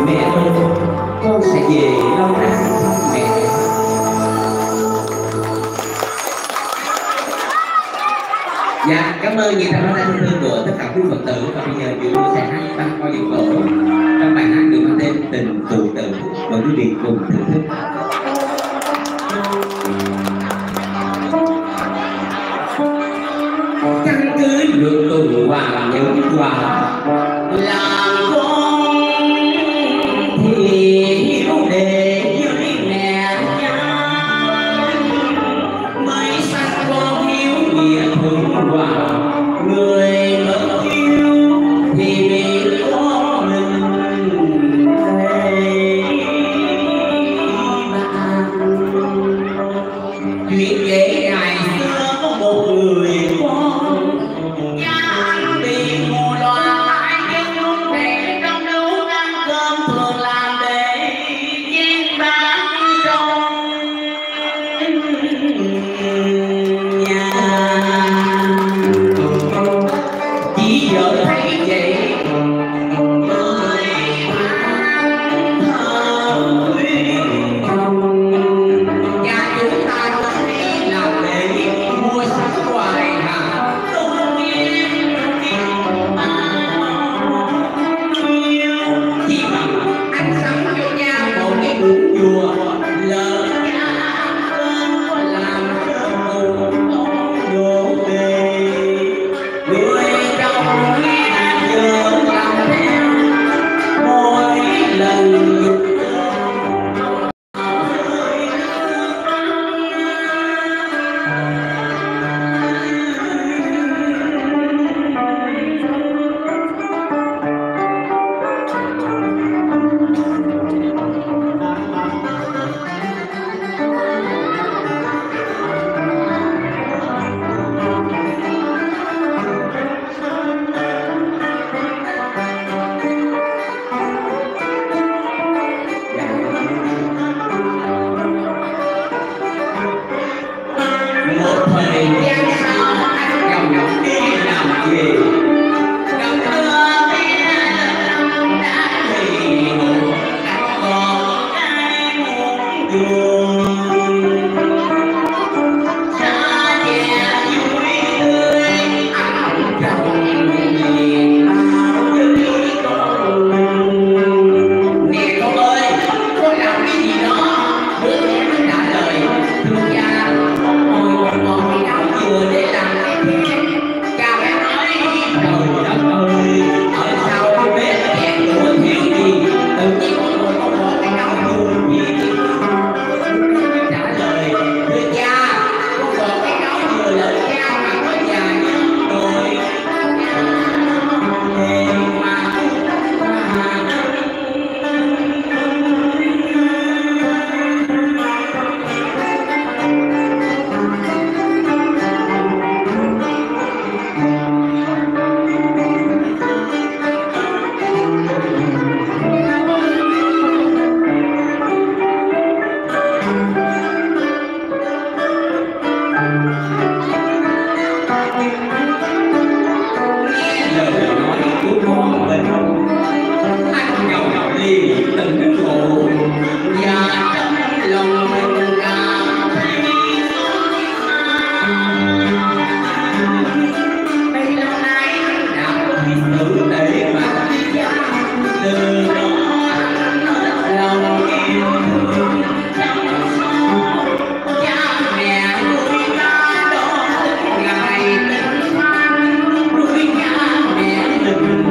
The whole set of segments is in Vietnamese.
Mẹ ơi, con sẽ về lâu năm mẹ. Dạ, cảm ơn những thành thân thương của tất cả quý Phật tử. Và bây giờ Diệu Hương sẽ hát ba câu dòng cổ trong bài hát được mang tên Tình Phụ Tử. Mời quý vị cùng thưởng thức. Căn cứ được tuần hoàn những quà làm con thì hiếu để với mẹ cha, mới sanh con hiếu nghĩa thuận hòa, người mất hiếu thì bị con mình chuyện về ngày xưa có một người con nhà bị mù loà mãi nhưng lúc này trong nấu ăn cơm thường làm để chiên bán trong nhà. Chỉ vợ thấy vậy mới than thở nhà chúng ta thấy làm để mua sắm hoài hà không yên chỉ bằng anh sống cho nhau một cái bụng chùa lỡ nhà ăn cơm có làm cơm đồ đề người trong nghe giờ làm theo mỗi lần một thời gian sau anh chồng nhọc đi làm về gặp mưa mẹ đã thì còn cái muốn buồn xa nhà vui tươi anh chồng liền bao với con nè con ơi con làm cái gì đó đứa bé nó trả lời thưa cha còn cái áo vừa để làm cái khen cha bé nói trời đất ơi ở sau bếp khen đùa thiếu gì tự nhiên con ngồi con bỏ cái áo vừa gì trả lời thưa cha con bỏ cái áo vừa lời cha mà có già như rồi anh chồng liền từng khổ và trong lòng mình cảm thấy bấy lâu nay đã bị tử để mà từ đó lòng yêu thương cha mẹ nuôi ta đó ngày tình thân nuôi cha mẹ mình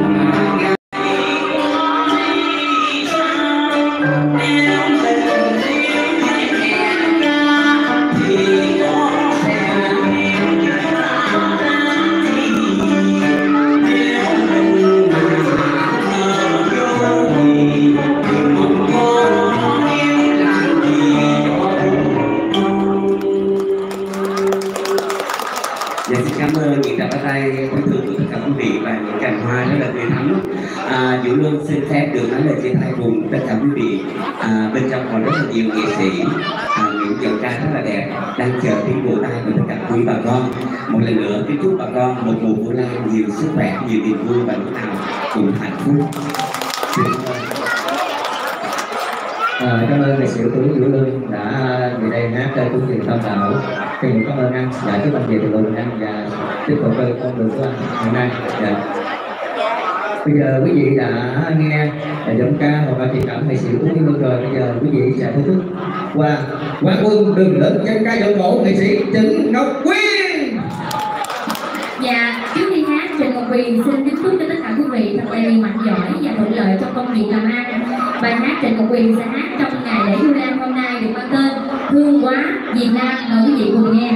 Dạ, xin cảm ơn những tràng pháo tay quý thương của tất cả quý vị và những cành hoa rất là tươi thắm. Diệu Hương xin phép được nói lời chia tay cùng tất cả quý vị. Bên trong còn rất là nhiều nghệ sĩ, những giọng ca rất là đẹp đang chờ tiếng vỗ tay của tất cả quý bà con. Một lần nữa kính chúc bà con một mùa Vu Lan nhiều sức khỏe, nhiều niềm vui và lúc nào cùng hạnh phúc. Xin cảm ơn. Cảm ơn nghệ sĩ ưu tú Vũ Lương đã về đây hát chương trình Tam Đảo. Cảm ơn anh đã chúc anh về từ luôn anh và tiếp tục con đường của anh ngày nay. Dạ. Bây giờ quý vị đã nghe giọng ca hoặc là truyền cảm nghệ sĩ ưu tú Vũ Lương rồi. Bây giờ quý vị sẽ thưởng thức qua quán quân đường lớn dân ca giọng cổ nghệ sĩ Trịnh Ngọc Quyên. Dạ, trước khi hát, Trịnh Ngọc Quyên xin kính chúc cho tất cả quý vị thật là mạnh giỏi và thuận lợi trong công việc làm ăn. Bài hát Trịnh Ngọc Quyên sẽ hát trong ngày lễ Vu Lan hôm nay được mang tên Thương Quá Việt Nam. Mời quý vị cùng nghe.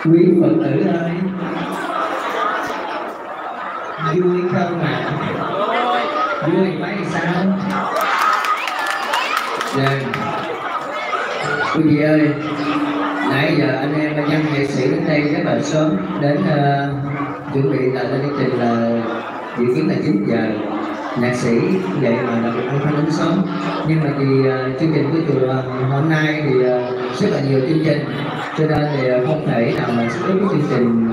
quý Phật tử ơi, vui không ạ? Vui mấy sao? Dạ. Quý vị ơi, nãy giờ anh em văn nghệ sĩ đến đây rất là sớm, đến chuẩn bị là lên chương trình là dự kiến là 9 giờ. Nhạc sĩ vậy mà đặc biệt không đến sớm, nhưng mà vì chương trình của chùa hôm nay thì rất là nhiều chương trình, cho nên thì không thể nào mà skip cái chương trình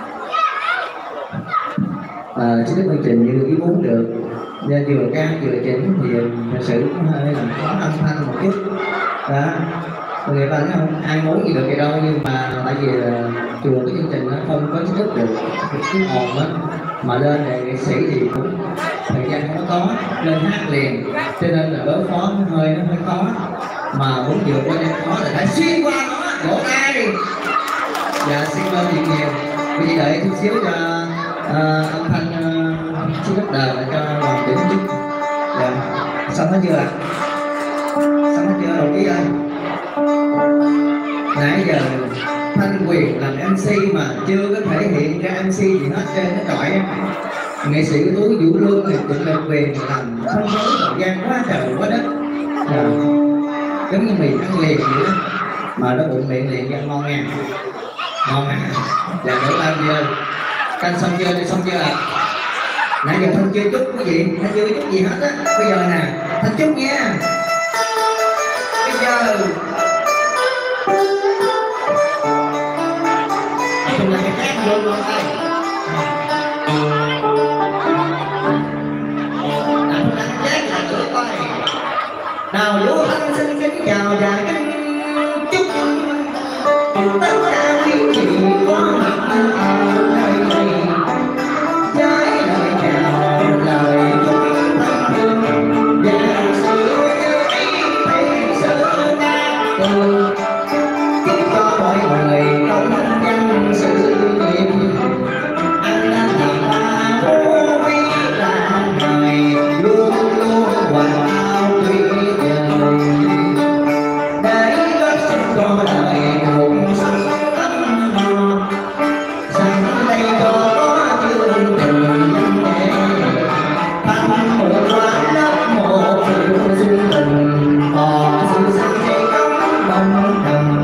chương trình như ý muốn được, nên vừa ca vừa chỉnh thì thật sự cũng hơi làm khó âm thanh một chút đó. Người ta nói không ai muốn gì được vậy đâu, nhưng mà tại vì chùa cái chương trình nó không có chính thức được cái ồn á, mà lên để nghệ sĩ thì cũng thời gian không có lên hát liền, cho nên là đối phó nó hơi khó, mà muốn vượt qua đêm khó là phải xuyên qua nó, vỗ tay. Dạ xin ơn chị nhiều, vì đợi chút xíu cho âm thanh xin bắt đầu là cho hoàn chỉnh chút. Dạ xong hết chưa ạ? Xong hết chưa đồng chí ơi? Nãy giờ Thanh Quyền làm MC mà chưa có thể hiện ra MC gì hết trên cái trọi em. Nghệ sĩ của Tú Vũ Lương thì cũng được quyền làm không có thời gian quá trời quá đất. Giống như mì ăn liền vậy đó, mà nó bụng miệng liền ra ngon nha, ngon à. Dạ đỡ bao nhiêu canh xong chưa? Đi xong chưa ạ? Nãy giờ Thanh chưa chút cái gì, Thanh chưa chút gì hết á. Bây giờ nè Thanh chút nha. Bây giờ mình là cái khác vô luôn đây. Đặng đặng giác là nữa coi. Nào vô Thanh xin kính chào và kính chúc tất cả quý vị có mặt ở nơi này. Trái lời chào lời chúc thân thương và sự yêu thấy sự đa từ. Chúc cho mọi người công danh sự nghiệp anh đã làm ta vô vi làm người luôn luôn hoàn hảo tuyệt vời để góp sức cho đời cùng sống ấm no rằng đây có chương trình nhân đề thăm một quán đất một sự duyên tình có sự sang chế cống đồng đồng.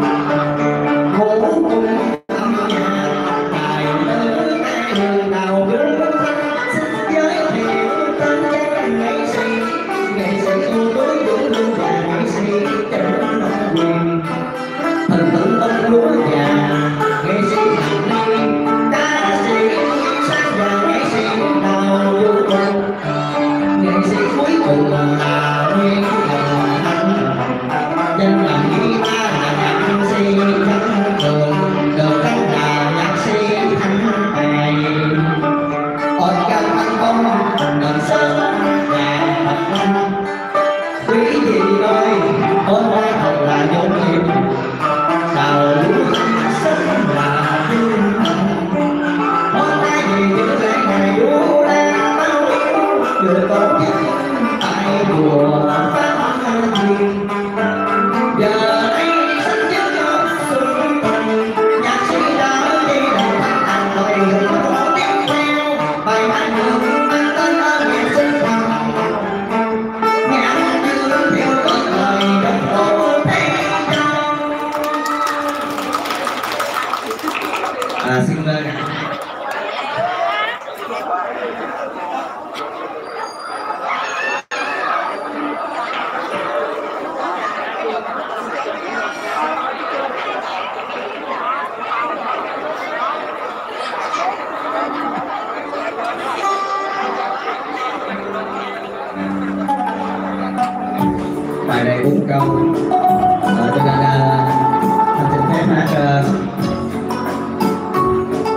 Xin mời bài này 4 câu, cho nên Thanh xin phép hát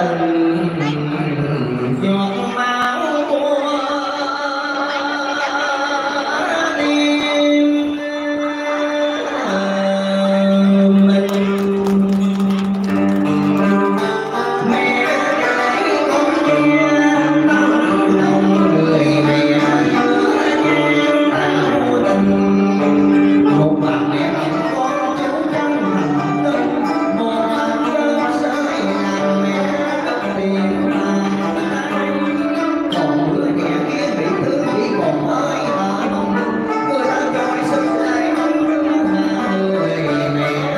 từng giọt máu của tim mình. Mẹ ơi con nghe bao lòng người mẹ nhớ nhang bao tình, một bà mẹ con cháu trong hạnh linh, một bà con rơi làm mẹ đất tiền tay. Còn đứa trẻ kia bị thương chỉ còn hơi thở mong, người ta gọi sức lại không đứng là người mẹ.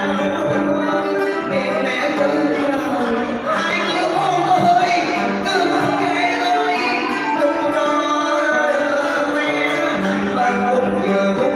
Mẹ cứ ai kêu con ơi, cứ mặc kệ ơi, đừng có mẹ nằm bên khung giờ khúc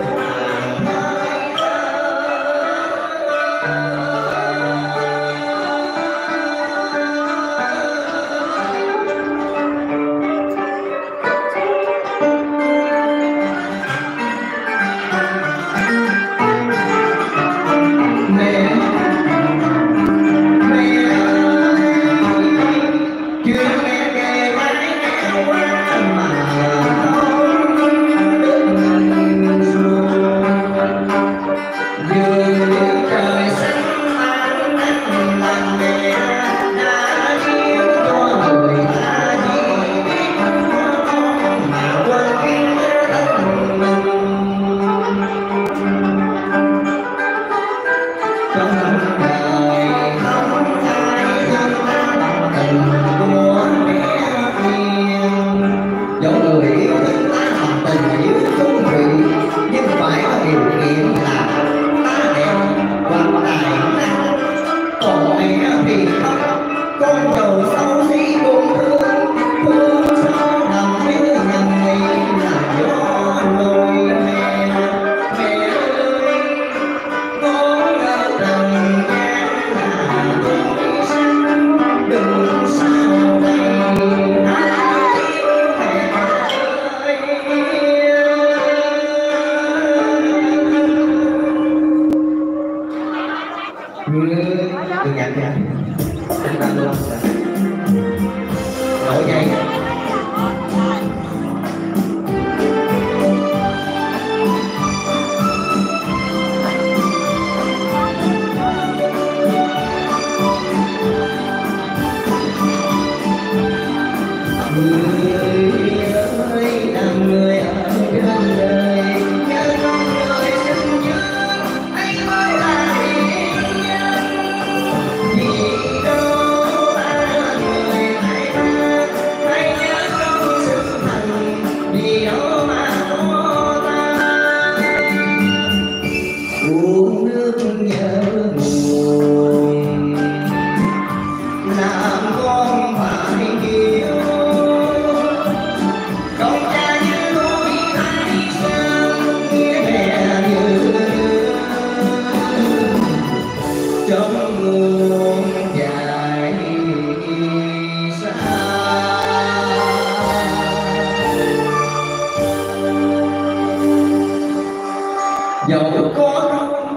dẫu có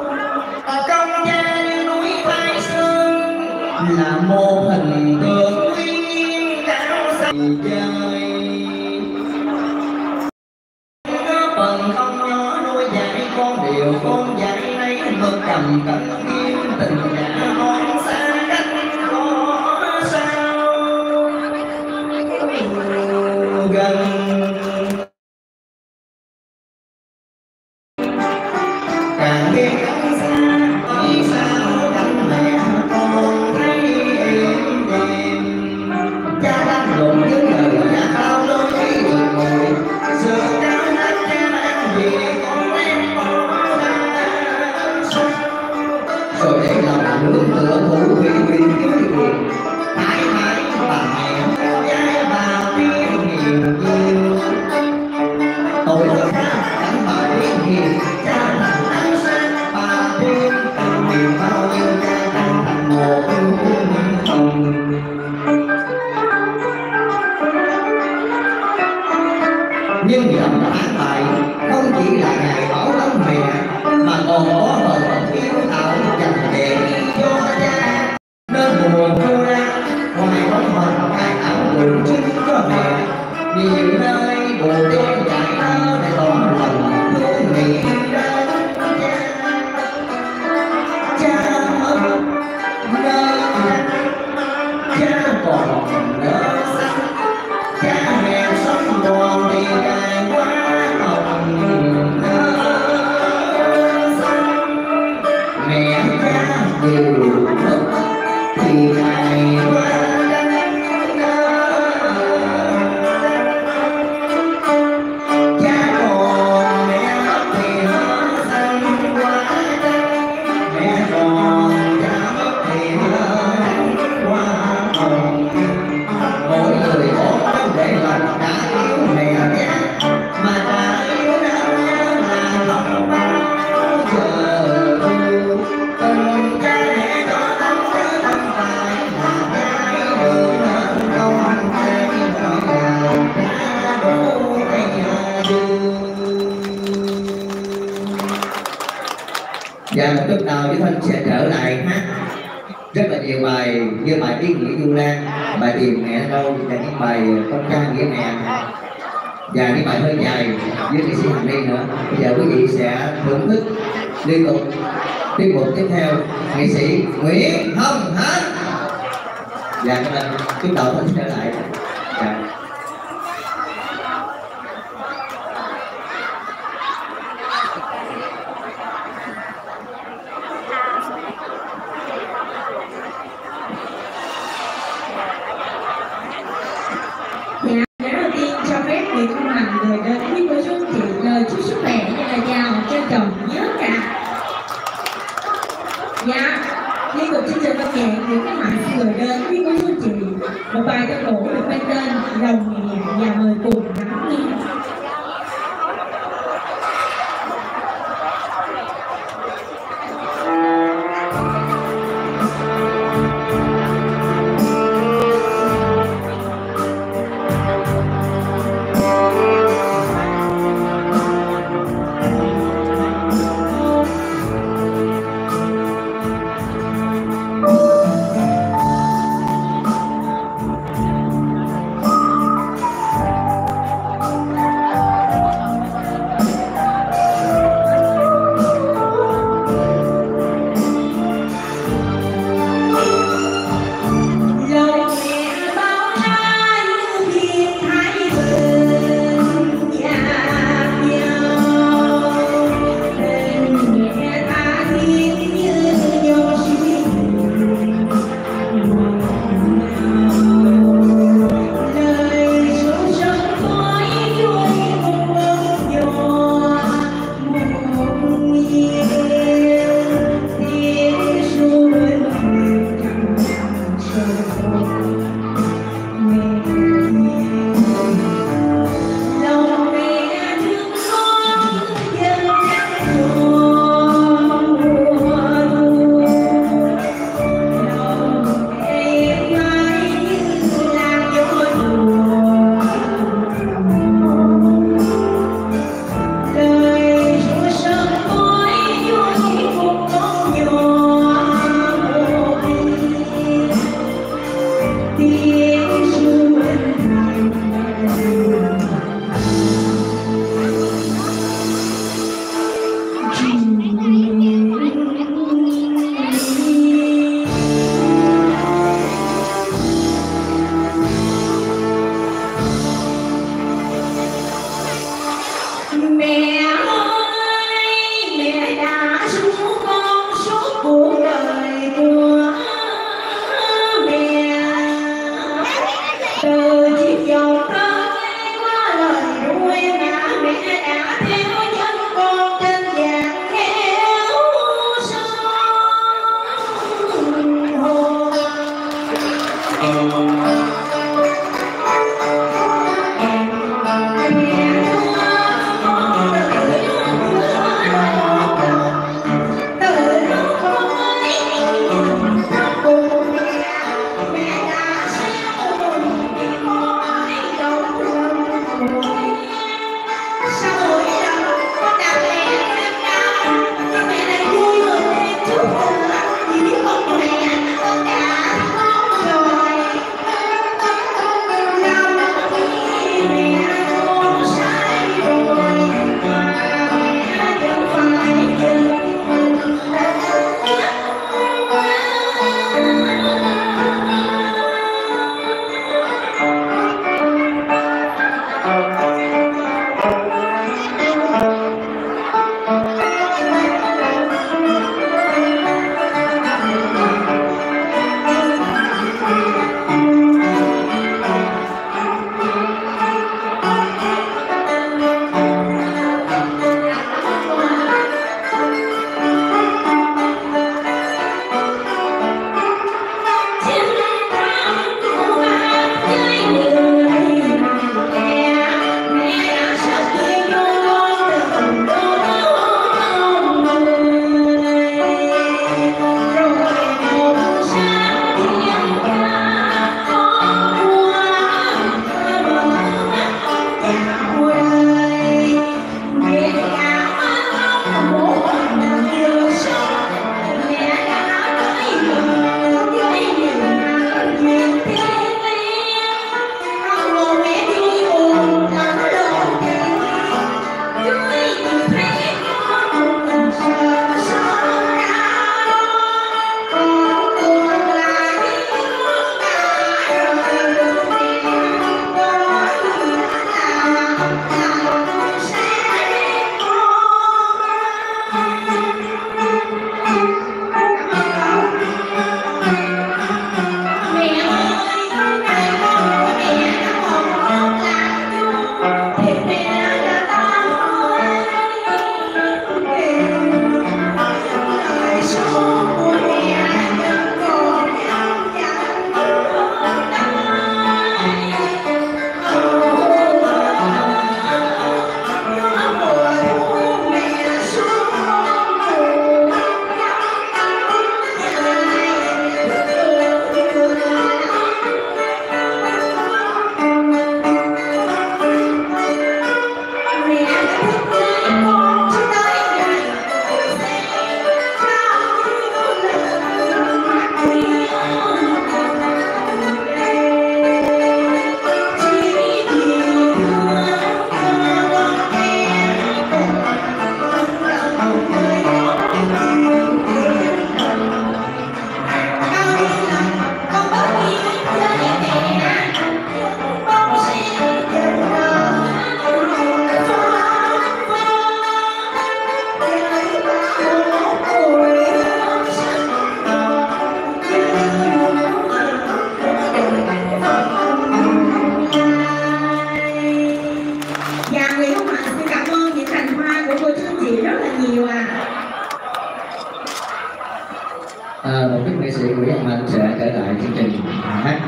công gia như núi Thái Sơn, là một hình tượng uy nghiêm cao sắc trời. Có phần không nhỏ nuôi dạy con điều con dạy lấy mực cầm cẩn nghiêm tình nhà con xa cách khó sao gần. Càng biết cánh xa vì sao cánh mẹ con thấy êm đềm, cha lăn lộn với lời nhà bao đôi khi người ngồi giờ cháu hết cha ăn gì con em bỏ ra sao. Và một chút đầu Duy Thanh sẽ trở lại hát rất là nhiều bài như bài Ý Nghĩa Du Lan, bài Tìm Mẹ Đâu và những bài Con Ca Nghĩa Mẹ và những bài hơi dài với nghệ sĩ Hằng Ni nữa. Bây giờ quý vị sẽ thưởng thức liên tục tiết mục tiếp theo nghệ sĩ Nguyễn Hồng Hán và các bạn chút đầu Thanh trở lại. Đầu tiên cho phép người không hành người đến với cô chú chị lời chúc sức khỏe và lời chào trân trọng nhớ cả. Dạ, liên tục chương trình văn nghệ những cái mạnh người đến với cô chú chị một bài ca cổ được mang tên Lòng Mẹ và mời cùng lắng nghe.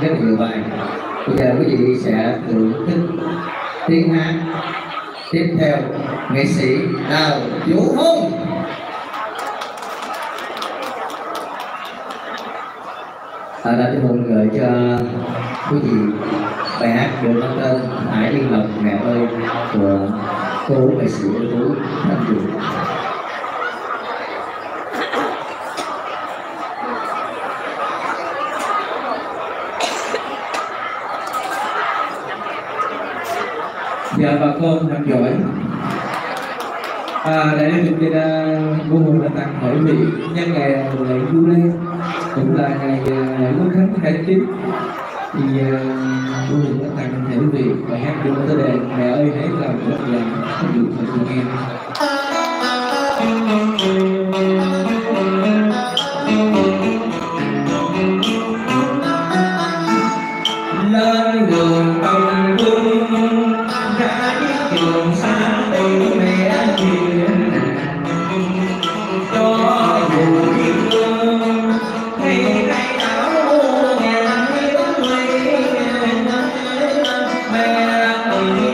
rất là nhiều bài. Bây giờ quý vị sẽ thưởng thức tiếng hát tiếp theo nghệ sĩ Đào Vũ Hùng. Đào Vũ Hùng gửi cho quý vị bài hát được mang tên Hải Liên Lộc Mẹ ơi của cô nghệ sĩ ưu tú Thanh Trường. Dạ bà con học giỏi. Đại lý Việt Vũ Hùng đã tặng hội vị nhân ngày lễ Vu Lan, cũng là ngày Quốc khánh 29. Thì Vũ Hùng đã tặng hội vị bài hát được tới đề Mẹ ơi hãy làm một dạng được mọi người nghe. Lên đường tông tung ra những trường xa tình mẹ hiền, cho dù biết thương thì cây áo ngàn tiếng mây mẹ ơi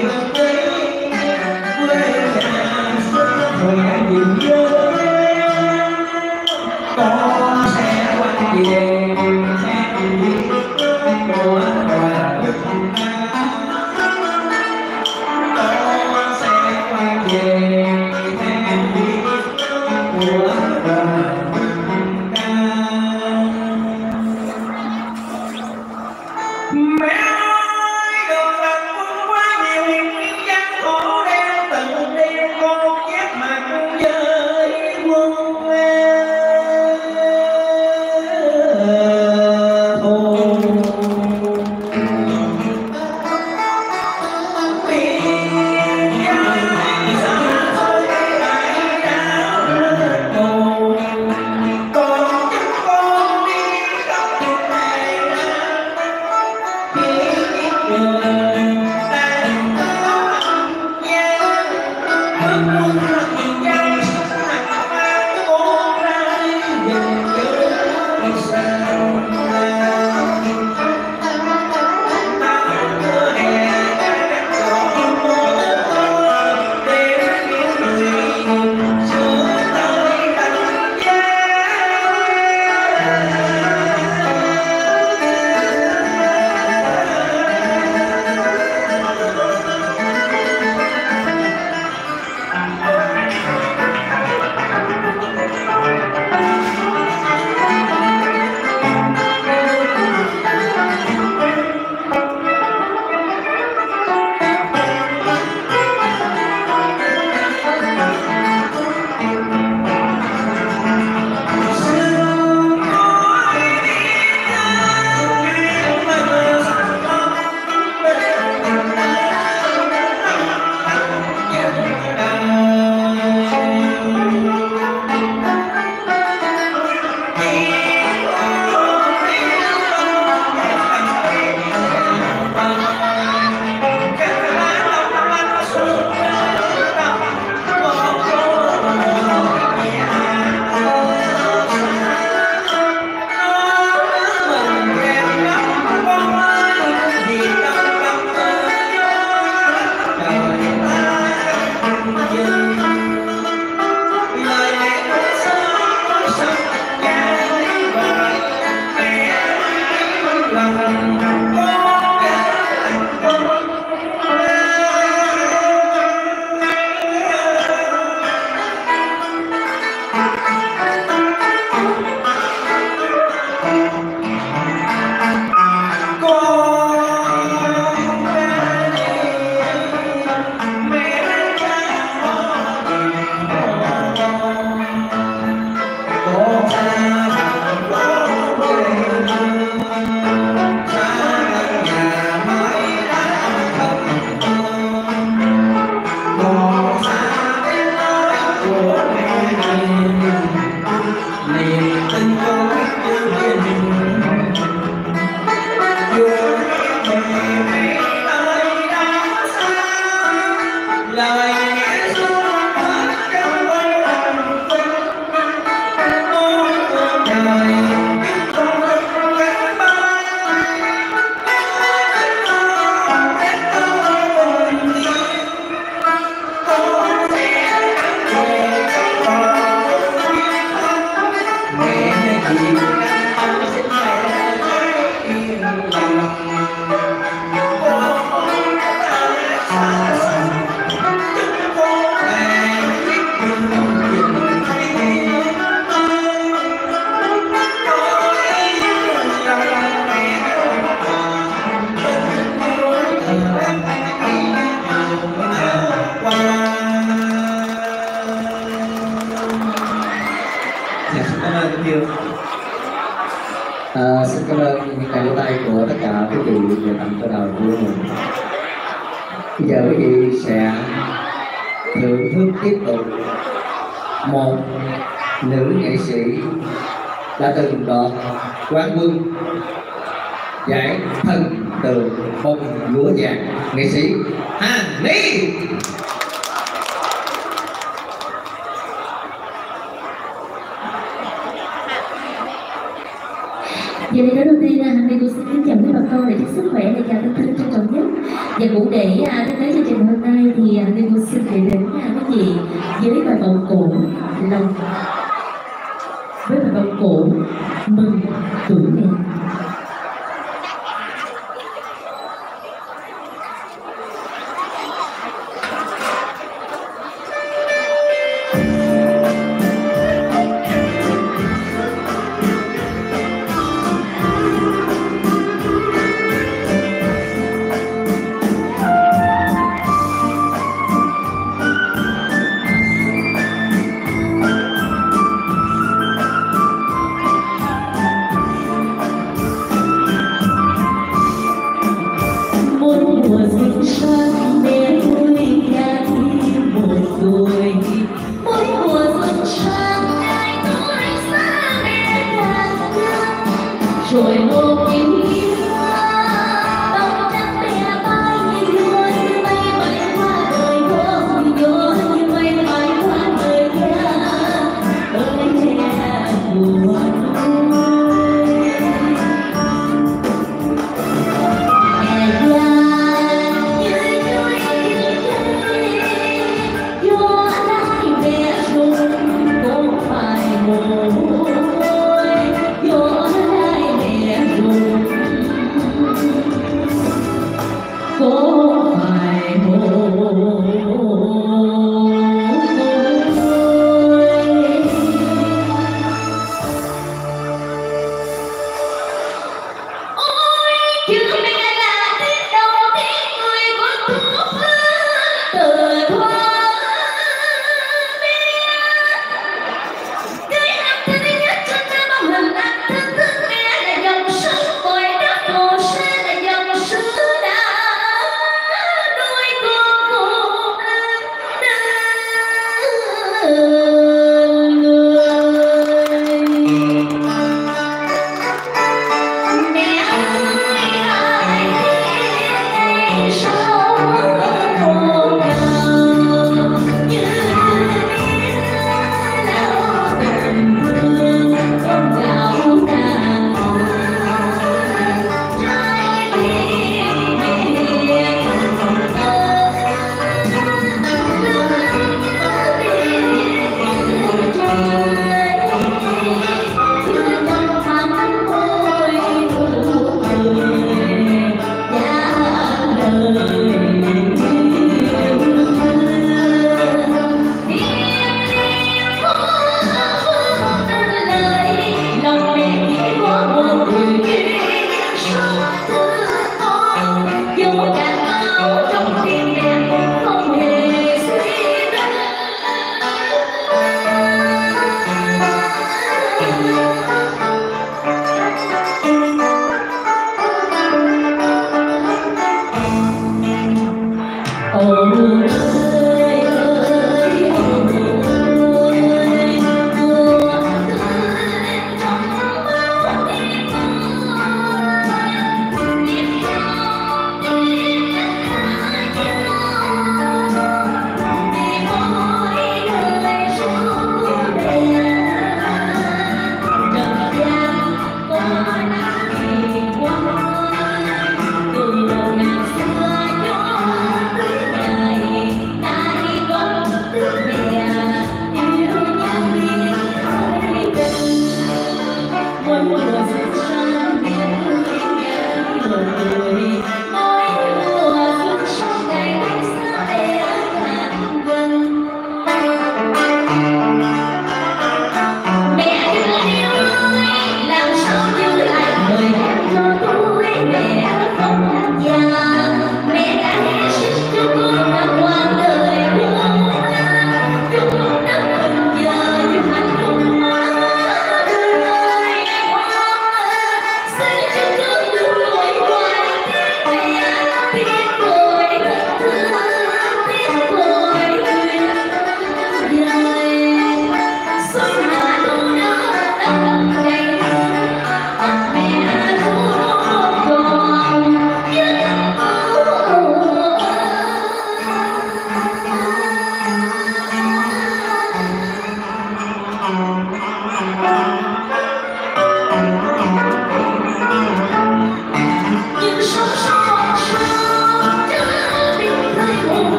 quê nhà mẹ nhìn nhớ con sẽ quay về và quý vị về tặng cho đầu của mình. Bây giờ quý vị sẽ thưởng thức tiếp tục một nữ nghệ sĩ đã từng đoạt quán quân giải Thần Tượng Bông Lúa Vàng, nghệ sĩ Hà Ni. Giờ thì đầu tiên Hằng Ni cô xin kính chào quý bà con để chúc sức khỏe để chào thân thân trân trọng nhất. Và cũng để đến với chương trình hôm nay thì Hằng Ni cô xin gửi đến quý vị với bài vọng cổ lòng, với bài vọng cổ mừng tuổi mẹ.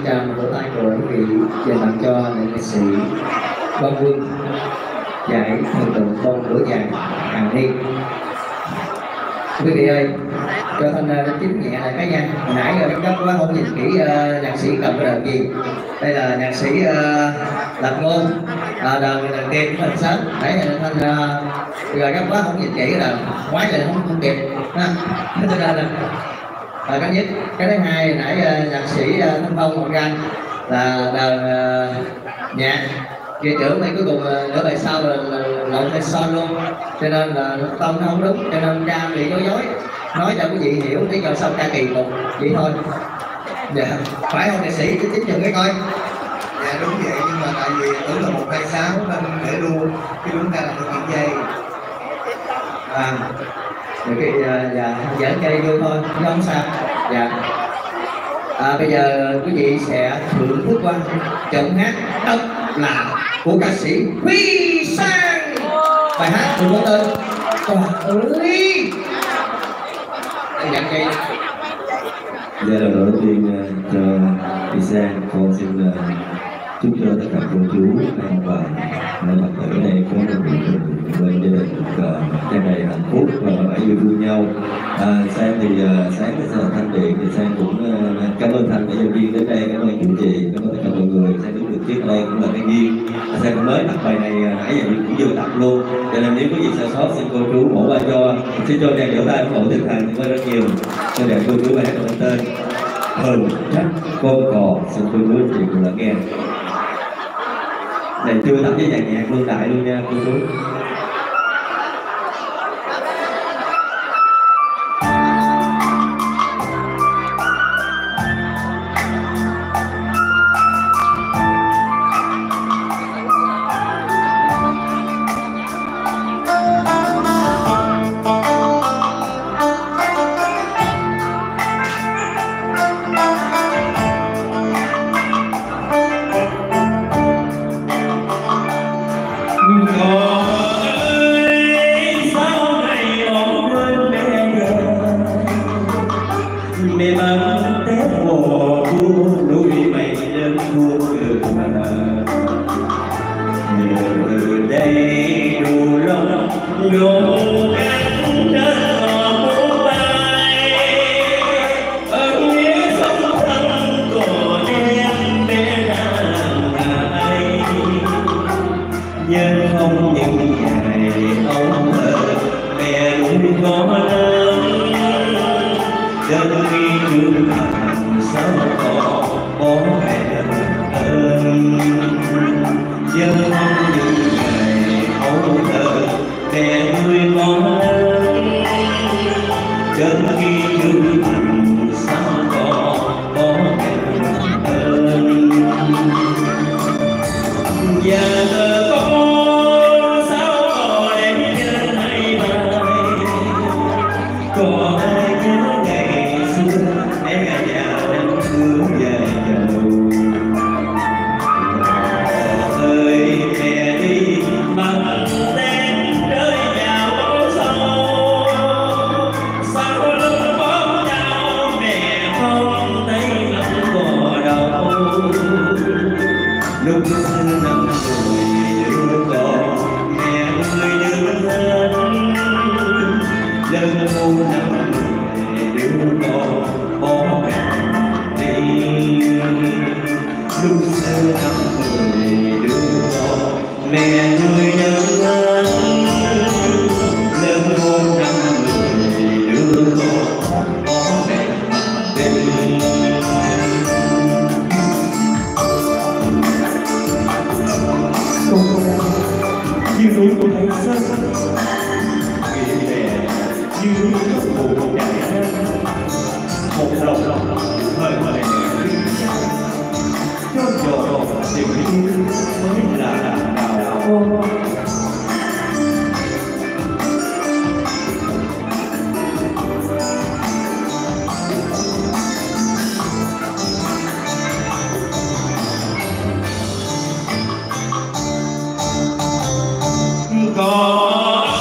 chào một vỗ tay của quý vị dành tặng cho nghệ sĩ Quang Quân giải thần tượng bông lửa vàng hàng niên. Quý vị ơi, cho Thanh đến chính nhẹ lại cái nha. Hồi nãy giám đốc quá không nhìn kỹ nhạc sĩ cầm cái đờn gì. Đây là nhạc sĩ Lập Ngôn, đờn tiên của Thanh Sến. Nãy Thanh rồi gấp quá không nhìn kỹ cái đờn, ngoái lại không kịp. Cho nên là cái nhất. Cái thứ hai nãy nhạc sĩ Thanh Phong Ngọc Ranh là đờn nhạc. Chị trưởng này cuối cùng nửa bài sau là lộn tay son luôn, cho nên là tông nó không đúng, cho nên ca bị nói dối, nói cho quý vị hiểu lý do sao ca kỳ cục vậy thôi. Dạ phải không nghệ sĩ chính chừng cái coi. Dạ đúng vậy, nhưng mà tại vì tưởng là 126 nên để luôn cái đúng ra là thực hiện dây. Cái dạ giỡn chơi vui thôi, chứ không sao. Dạ. Bây giờ quý vị sẽ thưởng thức qua trận hát độc lạ của ca sĩ Huy Sang. Bài hát cùng có tên Trời ơi. Nhận cây. Dạ lời đầu tiên cho Huy Sang, con xin chúc cho tất cả cô chú an toàn Phật tử ở đây có một bên gia đình tràn đầy hạnh phúc và phải yêu thương nhau. Sang thì sáng cái giờ Thanh Điện thì Sang cũng cảm ơn Thanh và nhân viên đến đây, cảm ơn chủ trì, cảm ơn tất cả mọi người. Sang đứng được chiếc đây cũng là cái duyên. Sang cũng mới tập bài này nãy giờ cũng vừa tập luôn, cho nên nếu có gì sai sót xin cô chú bỏ qua cho. Xin cho đàn vỗ tay ủng hộ tinh thần thì rất nhiều cho đàn cô chú bài hát có tên Hờn Trách Con Cò. Xin cô chú chị cùng lắng nghe. Này chưa tập với dàn nhạc Lương Đại luôn nha cô chú. mê bắn tép hồ thu núi mây đơn thu cường mà nhờ đây đủ lòng nhung cánh đất hò bay ở nghĩa sông thăng cỏ đen để làm ai nhưng không những ngày ông ở mẹ núi có đơn khi trưởng thành sao có bố mẹ ơn dân không những ngày ấu thơ mẹ nuôi con lớn đơn khi trưởng thành sao có bố mẹ ơn giờ con sao có để nhân hay bài có ai nhớ ngày xưa em già đang thương về giàu ơi mẹ đi bằng tên rơi vào sâu sao lúc bóng nhau mẹ không thấy lòng cò đầu lúc xưa năm tuổi đứa con mẹ người đưa thân lần một năm đứa con bỏ mẹ đi lúc xưa năm tuổi đứa con mẹ nuôi nấng lớn lần một năm đứa con bỏ mẹ đi như núi của thầy sơn vì mẹ như một đại nhân một lòng hơi hơi cho dò tình yêu mới là đào hoa có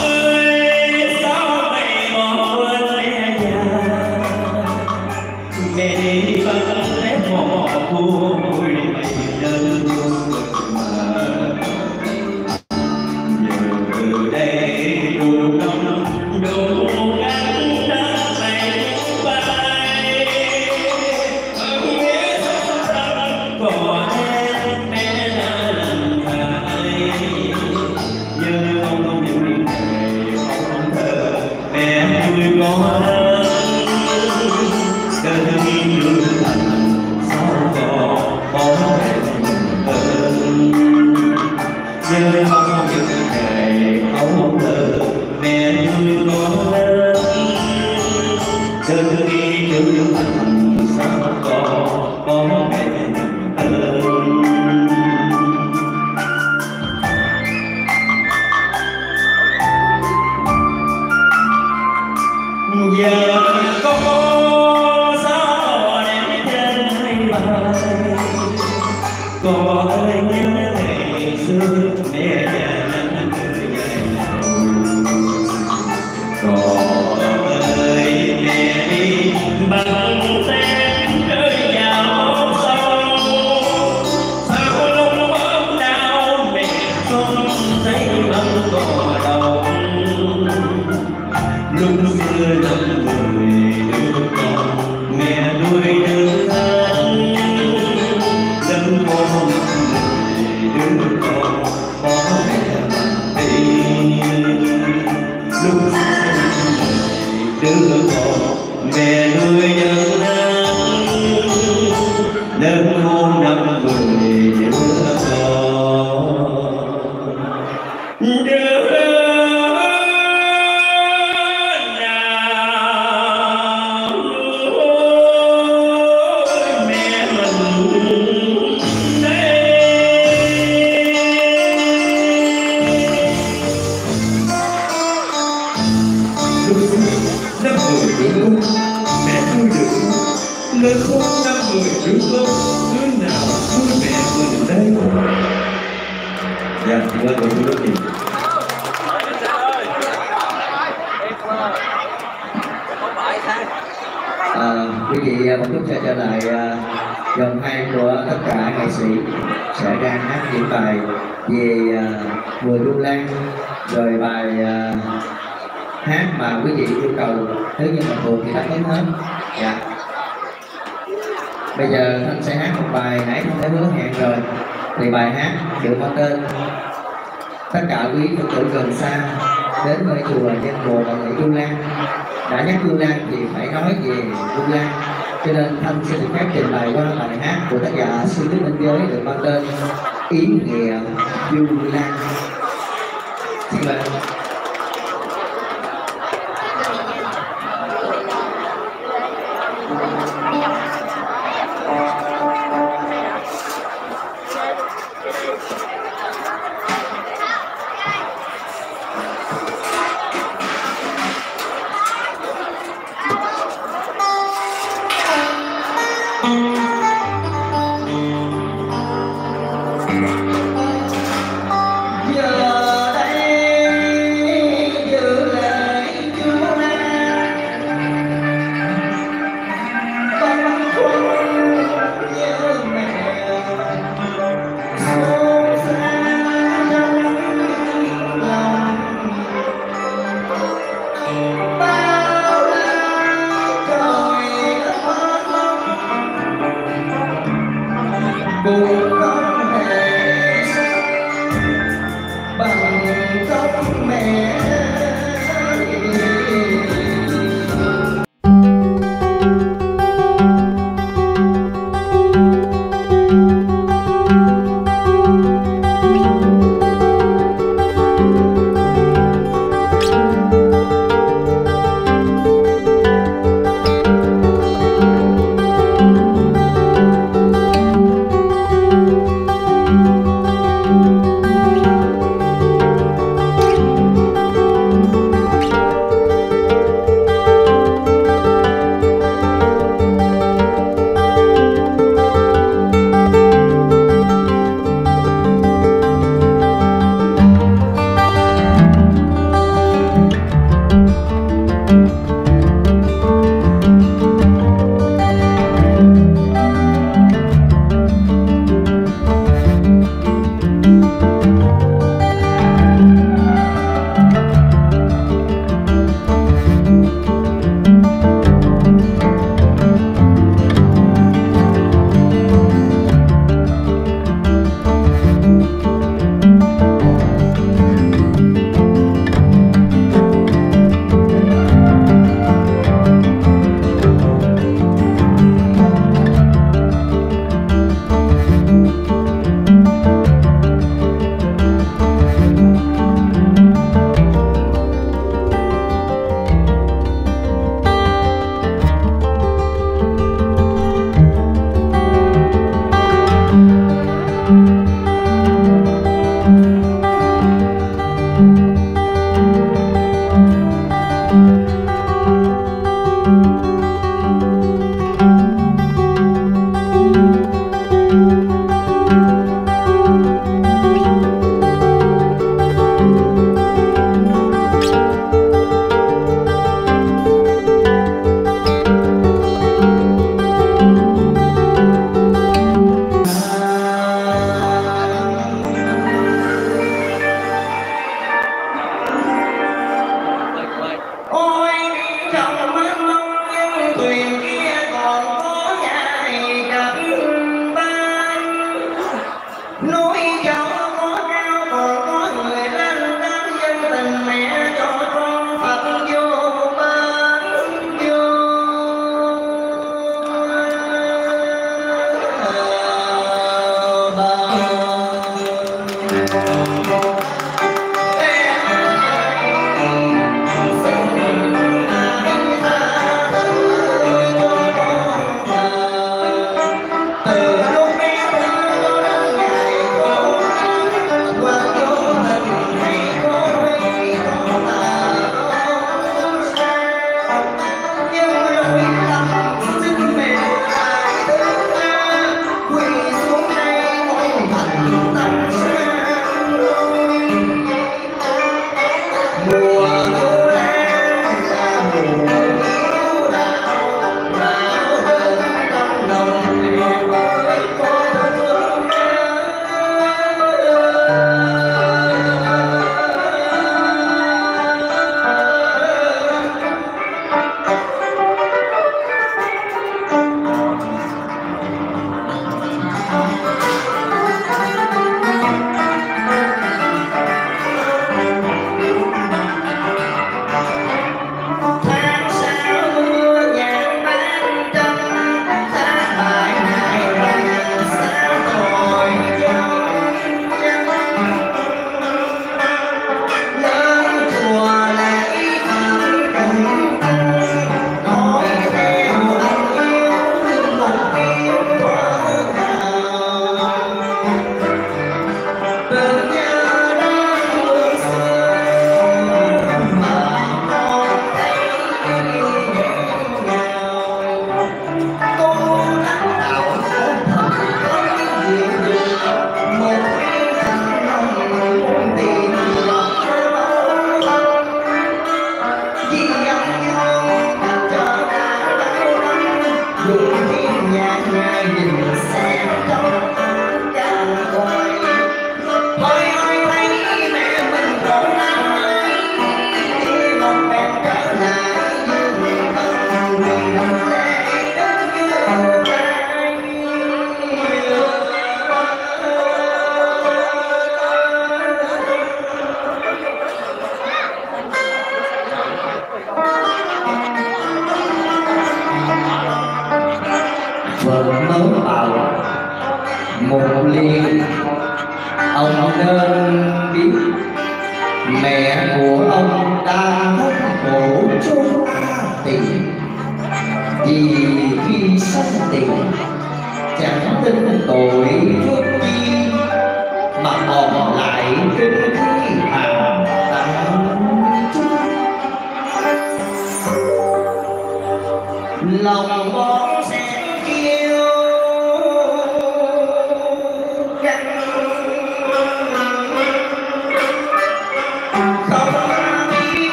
nhớ không những ngày ấu thơ mẹ nuôi con lớn từ khi trưởng thành sao có mẹ ơn. Giờ có sao em trên bài có ơi nhớ ngày xưa mẹ già nắng người dạy có ơi mẹ đi bằng sen chơi vào sâu sao lúc ốm đau mẹ không thấy ấm cò đầu lúc xưa năm người đứa con mẹ nuôi đứa thân đấng con đứa con có mẹ đi lúc đứa con mẹ nuôi đứa thân đấng con năm người đứa con đứa năm người đứa con mẹ nuôi được lớn khôn năm người đứa con đứa nào nuôi mẹ mình đây. Dạ, cảm ơn cô rất nhiều. Quý vị một chút sẽ trở lại dòng hai của tất cả nghệ sĩ sẽ ra hát những bài về mùa du lan, rồi bài hát mà quý vị yêu cầu nếu như mà thường thì đáp ứng hết. Dạ. Bây giờ Thanh sẽ hát một bài nãy Thanh đã hứa hẹn rồi, thì bài hát được mang tên tất cả quý Phật tử gần xa đến với chùa Nhân Mùa và Lễ Du Lan. Đã nhắc Du Lan thì phải nói về Du Lan, cho nên Thanh sẽ được phép trình bày qua bài hát của tác giả Sư Đức Minh Giới được mang tên Ý Nghĩa Du Lan. Xin mời. Hãy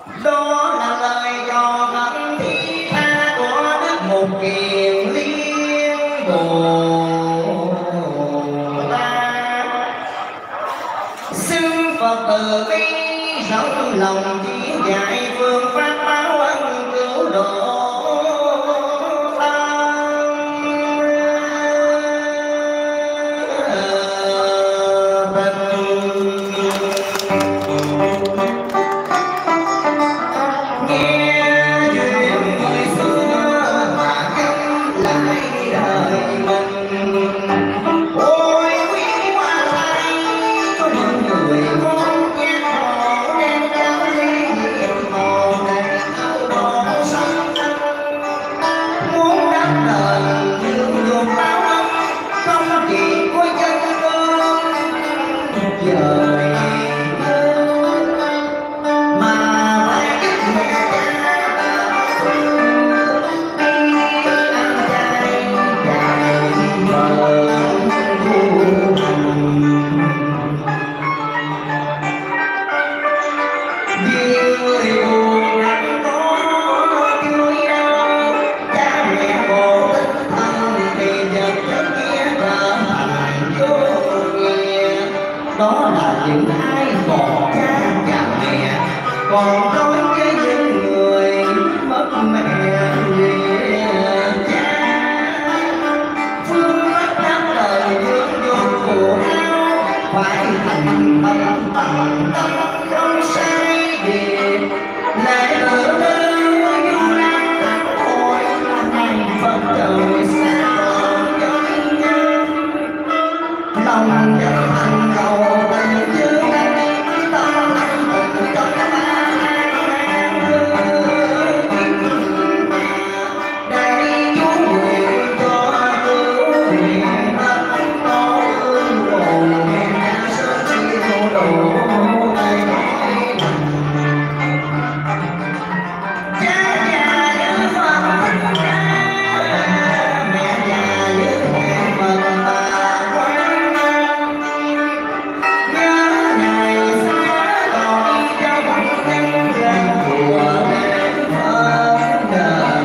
đó là lời cho hận thiết tha của đức một kiền liên Bồ Tát. Xưng Phật từ bi rộng lòng chỉ dạy phương pháp báo ân cứu độ đó là những ai còn cha và mẹ, còn đối với những người mất mẹ về cha. Phương pháp đáp lời thương vô của nhau phải thành tâm tận tâm không sai biệt, lại ở đâu du lan thôi này Phật trời sao cho nhau lòng chân thành cầu tình chưa tâm tình trong đây chú nguyện cho cứu nguyện đất có ơn hồn mẹ sớm chi vô độ cha già nhớ Phật mẹ già nhớ Phật bà quan nhớ ngày xa còn trong nhân gian của Phật đền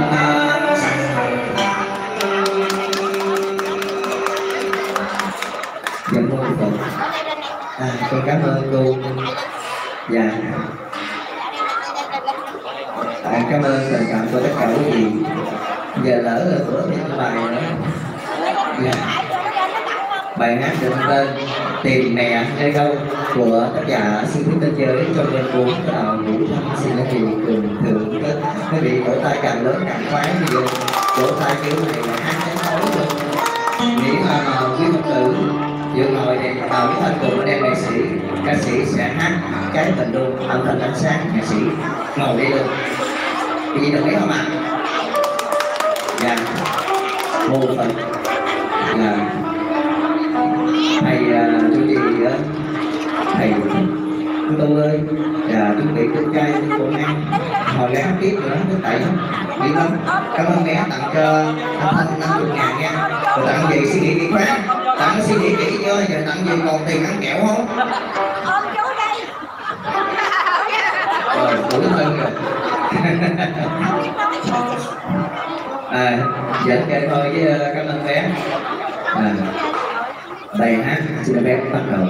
Dạ mô Phật. Con cảm ơn cô. Dạ. Cảm ơn tình cảm của tất cả quý vị. Giờ lỡ rồi bữa thì có bài nữa. Dạ. Bài hát được tên Tìm Mẹ Nơi Đâu của tác giả Sư Thích Tên Giới trong đêm 4 là Vũ Thanh. Xin quý vị cùng thưởng thức. Quý vị vỗ tay càng lớn càng khoái. Bây giờ vỗ tay kiểu này là hát đến tối luôn. Miễn là quý Phật tử vừa ngồi thì vào cái thanh cùng đem nghệ sĩ, ca sĩ sẽ hát cái tình luôn, âm thanh ánh sáng, nghệ sĩ ngồi đây luôn. Quý vị đồng ý không ạ? Dạ. Mô Phật. Dạ. Thầy chú chị thầy chúng tôi ơi, chuẩn bị cơm chay cô ăn hồi gắn tiếp nữa cái tại đi lắm. Cảm ơn bé tặng cho anh Thanh 50.000 nha. Rồi tặng gì suy nghĩ kỹ khoát, tặng suy nghĩ kỹ chưa, giờ tặng gì còn tiền ăn kẹo không? Ôm chú đi. Rồi tuổi hơn rồi. Dẫn kệ thôi với cảm ơn bé. Bài hát xin bé bắt đầu.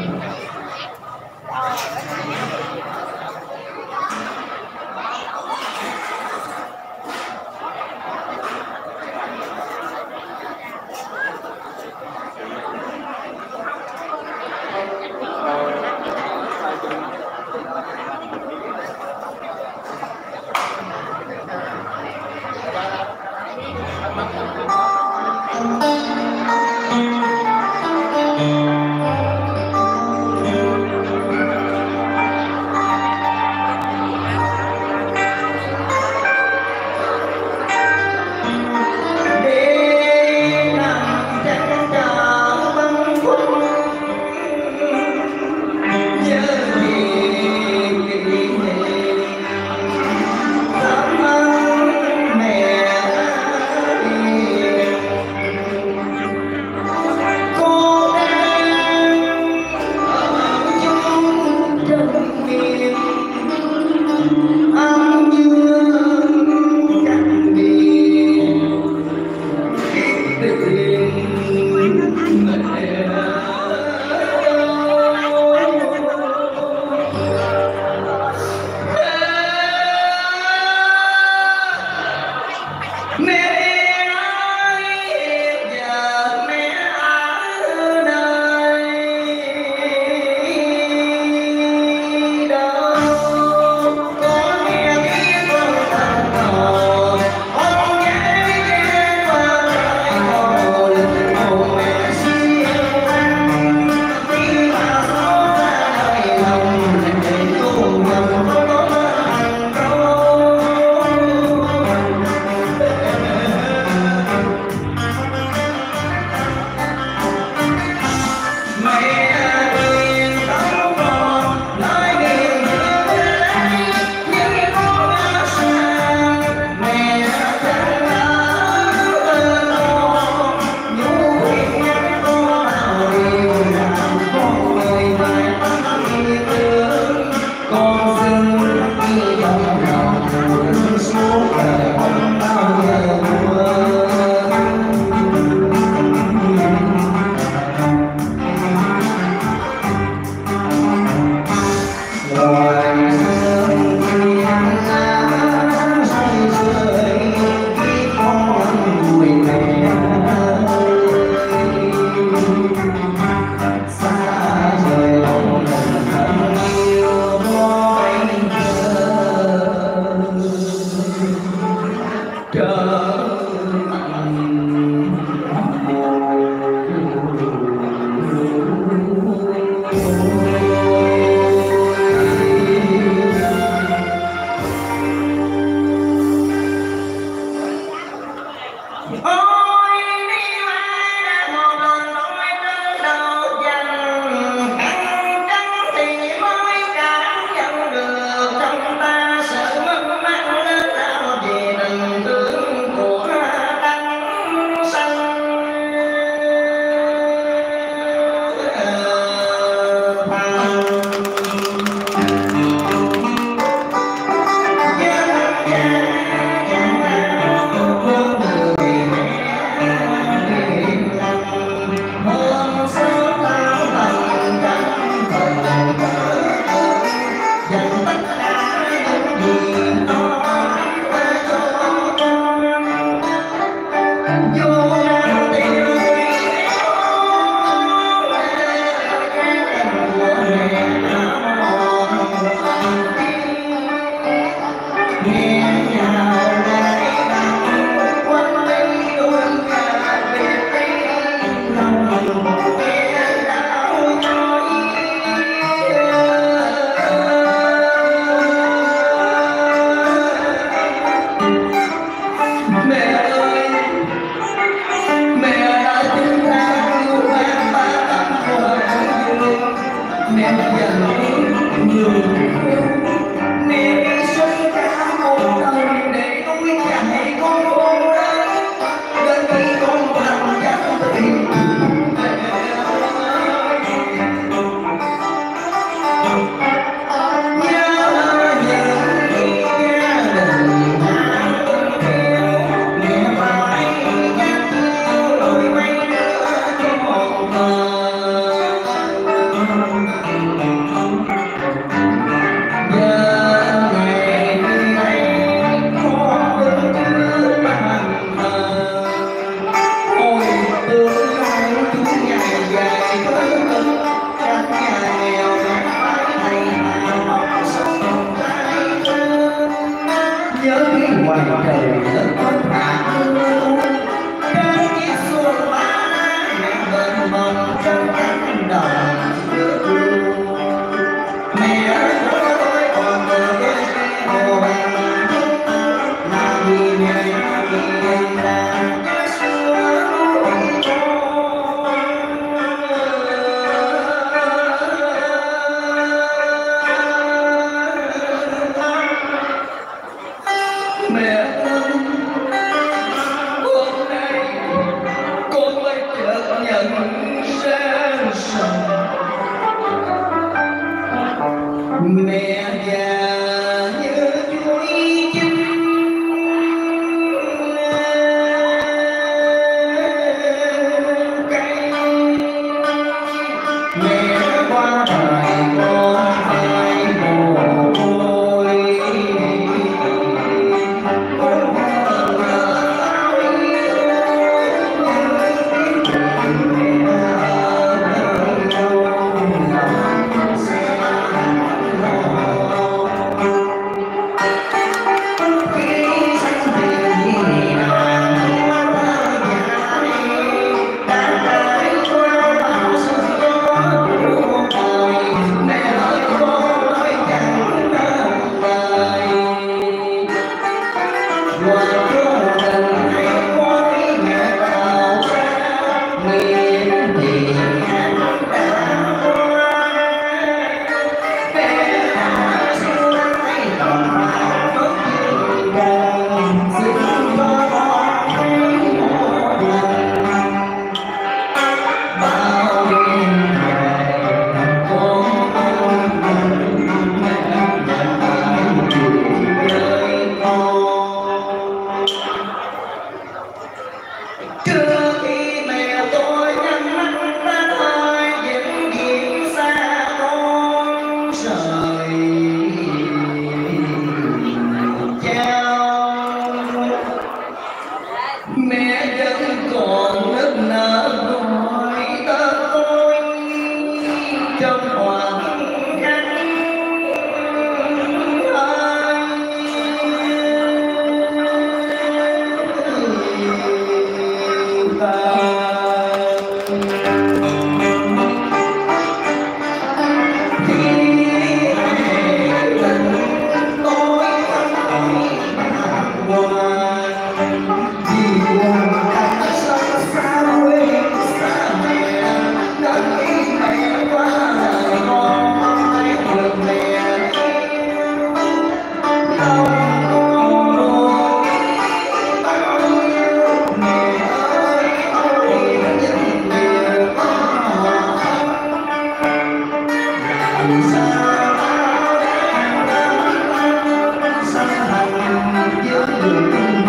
Hãy subscribe cho kênh Ghiền Mì Gõ để không bỏ lỡ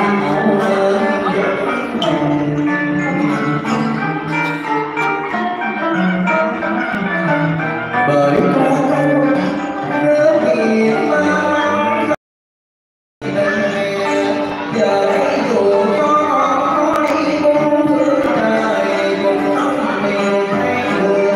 bởi con nhớ kỹ giờ hãy dù cho đi cùng phương trời cùng ông mình hai người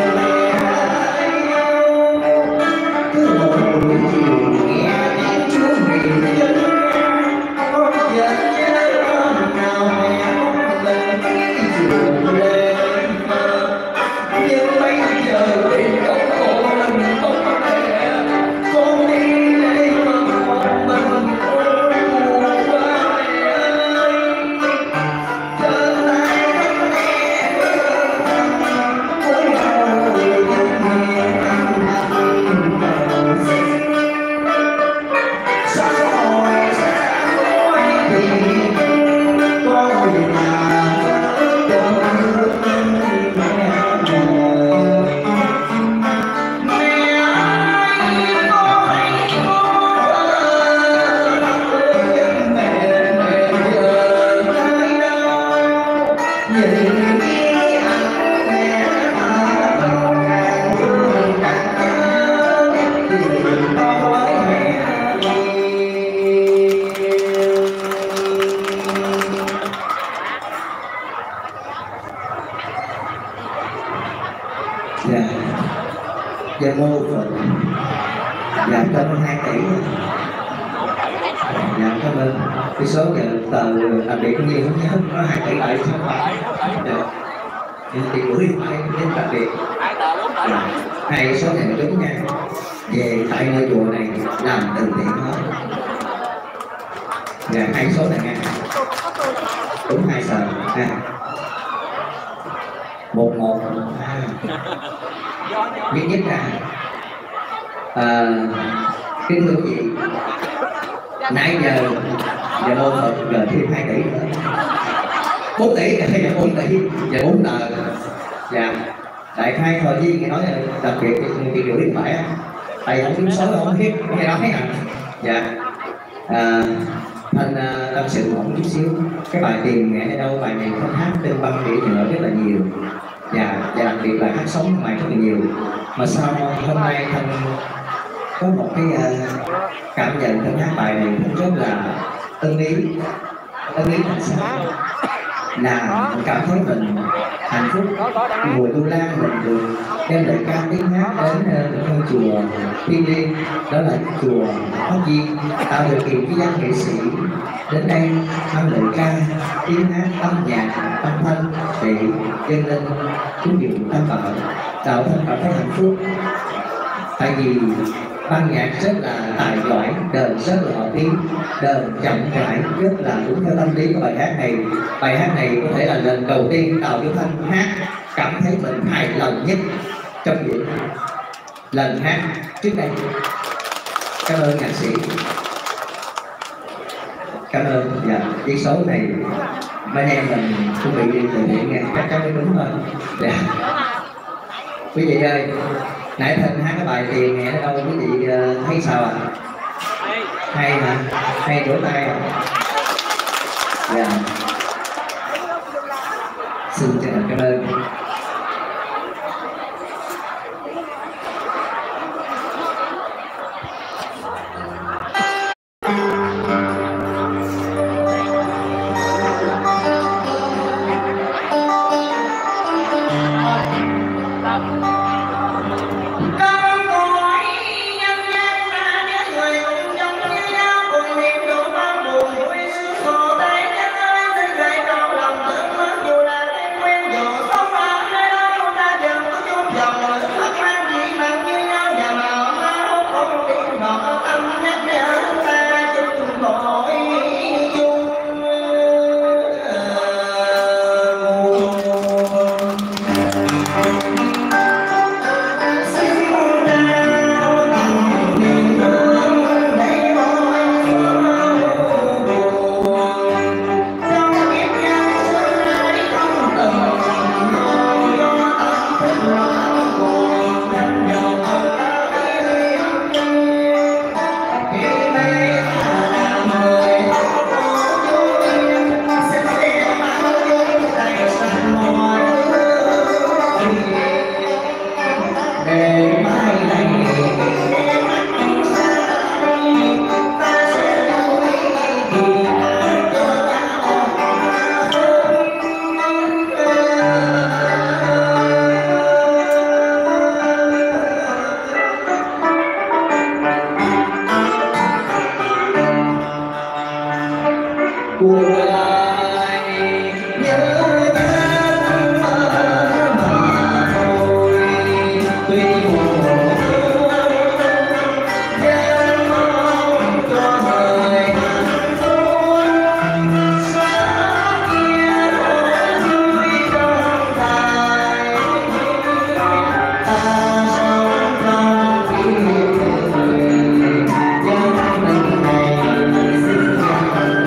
cứ một buổi chiều nghe tiếng Chúa mình chân con dẫn nhớ nào mẹ một lần đi chùa lên nhưng bây giờ bên cổng cô mình không thể con đi lấy một mình ôi buồn quá mẹ ơi trở lại đất mẹ với nhau người thân hiền sao hỏi sao hỏi thì con vì là Dạ mô Phật. Dạ cảm ơn 2 tỷ. Dạ cảm ơn. Cái số giờ tờ đặc biệt nhiều không nhớ có 2 tỷ lại không phải. Dạ. Nhưng thì gửi phải đến đặc biệt. Dạ. 2 số này đúng nha. Về tại ngôi chùa này làm từ thiện hết. Dạ 2 số này nha. Đúng 2 sờ ha. 112 nhất ra kính thưa quý vị, nãy giờ mô Phật giờ thêm 2 tỷ nữa, 4 tỷ hay là 4 tỷ và 4 tờ. Dạ đại khai thôi với nghe nói đặc biệt thì gửi điện thoại á, tại không kiếm số không biết nghe nói à. Dạ thanh tâm sự một chút xíu, cái bài Tìm Mẹ Ở Đâu, bài này có hát trên băng đĩa nhựa rất là nhiều. Và đặc biệt là hát sống ngoài rất là nhiều, mà sao hôm nay Thanh có một cái cảm nhận Thanh hát bài này cũng rất là ưng ý làm sao là mình cảm thấy mình hạnh phúc. Mùa Tu Lan mình được đem lời ca tiếng hát đến một ngôi chùa thiêng liêng, đó là chùa Pháp Viên, tạo điều kiện cho các nghệ sĩ đến đây mang lời ca tiếng hát âm nhạc âm thanh để dâng lên cúng dường Tam Bảo, tạo Thanh cảm thấy hạnh phúc. Tại vì ban nhạc rất là tài giỏi, đờn rất là hợp tiếng, đờn chậm rãi rất là đúng theo tâm lý của bài hát này. Bài hát này có thể là lần đầu tiên Đào Duy Thanh hát cảm thấy mình hài lòng nhất trong những lần hát trước đây. Cảm ơn nhạc sĩ, cảm ơn. Dạ cái số này mấy em mình chuẩn bị đi từ thiện nghe chắc chắn mới đúng thôi. Dạ quý vị ơi, nãy Thanh hát cái bài Tìm Mẹ Ở Đâu quý vị thấy sao ạ? Hay hả? Hay vỗ tay ạ? Dạ xin chân thành cảm ơn. Hãy subscribe cho kênh Ghiền Mì Gõ để không bỏ lỡ những video hấp dẫn. cuộc đời nhớ đến mà thôi, tuy buồn nhưng mong cho đời hạnh phúc sáng kia vui trong tay ta sống trong kỷ niệm dân mình này xin dành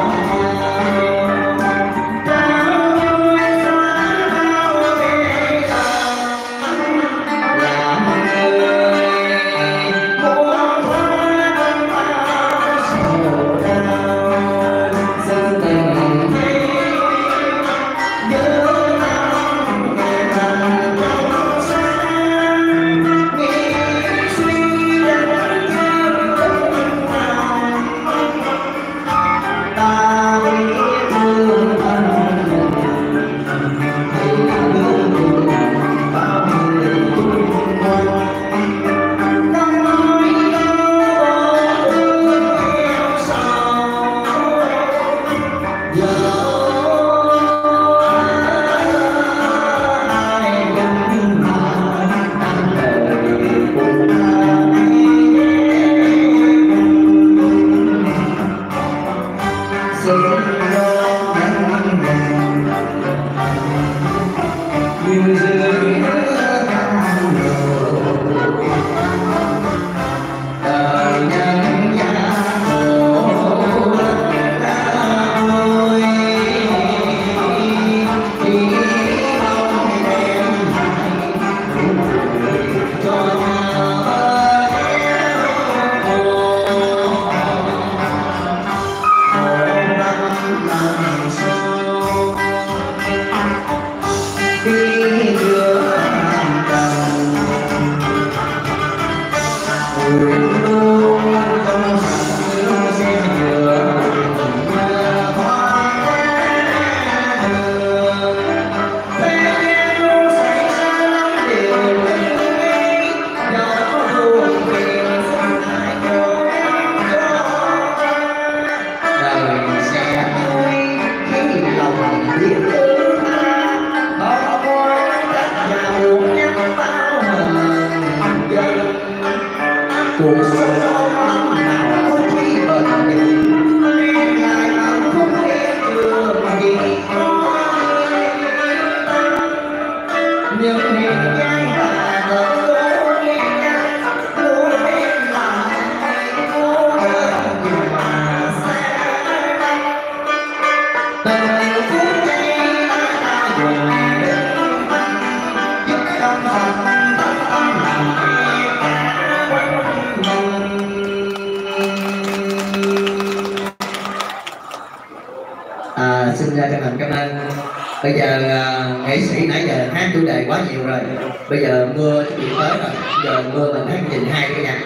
xin chân thành cảm ơn. Bây giờ nghệ sĩ nãy giờ hát chủ đề quá nhiều rồi, bây giờ mưa chuẩn bị tới rồi, bây giờ mưa mình hát nhìn hai cái nhạc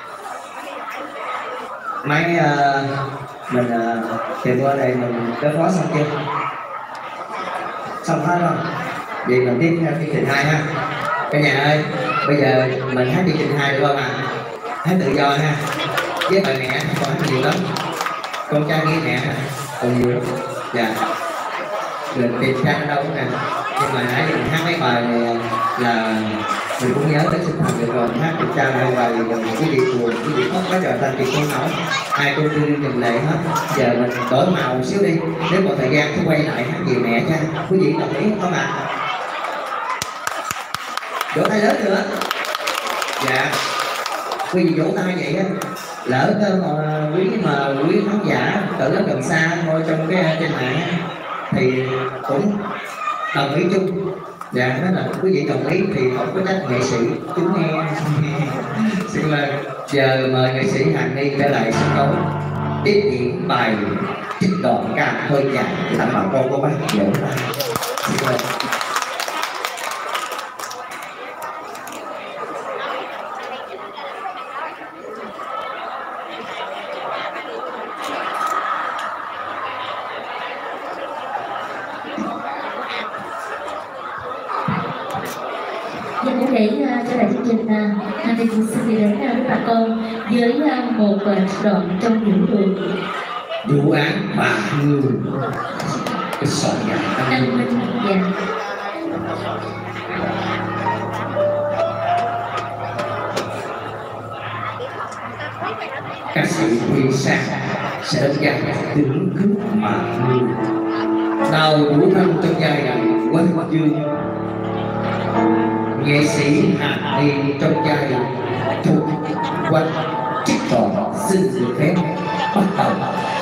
máy mình thì qua đây mình có phó xong chưa? Xong hết không? Vậy mình tiếp theo chương trình 2 ha. Cả nhà ơi, bây giờ mình hát chương trình 2 được không ạ? Hát tự do ha. Với bài mẹ còn hát nhiều lắm. Con trai nghe mẹ còn nhiều lắm. Dạ. Mình tìm ra ở đâu cũng nè. Nhưng mà nãy mình hát mấy bài này là mình cũng nhớ tới sinh thành được rồi. Hát được cha hai bài rồi cái gì buồn, cái gì khóc quá trời thành thì không nổi. Ai cũng đưa nhìn lệ hết. Giờ mình đổi màu xíu đi. Nếu còn thời gian thì quay lại hát gì mẹ cha. Quý vị đồng ý không ạ? Vỗ tay lớn nữa. Dạ. Quý vị vỗ tay vậy á. Lỡ quý khán giả từ lớp gần xa thôi trong cái trên mạng thì cũng đồng ý chung. Dạ, nói là quý vị đồng ý thì không có trách nghệ sĩ chúng nghe. Xin mời giờ mời nghệ sĩ Hằng Ni trở lại sân khấu tiếp diễn bài trích đoạn ca hơi dài tặng bà con của bác vỗ tay. Xin mời. Để trở lại chương trình, Hằng Ni xin đi đến với bà con với một đoạn trong những buồn vụ án bà Hương cái sợi dài Đăng Minh. Dạ. ca sĩ Huy Sang sẽ đánh giá tình cướp bà Hương nào đủ thân trong giai đoạn quanh dương, nghệ sĩ Hà Ni trong giai đoạn thuộc quanh chiếc trò xin được phép bắt đầu.